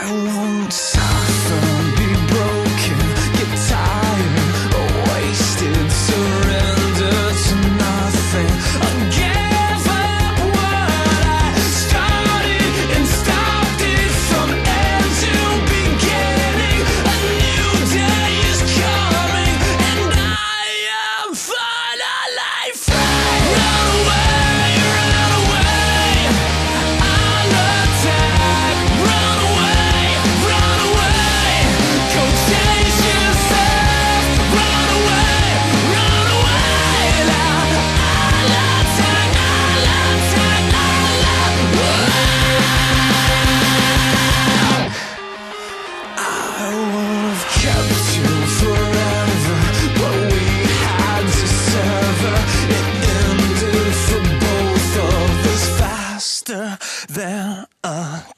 won't suffer, be broken, get tired, or wasted, surrender to nothing. I'll give up what I started and stopped it from end to beginning. A new day is coming and I am finally free. Run away, run away, I'll attack. Run away, go chase yourself. Run away, now I'll attack, I'll attack, I would have kept you forever, but we had to sever. It ended for both of us faster than a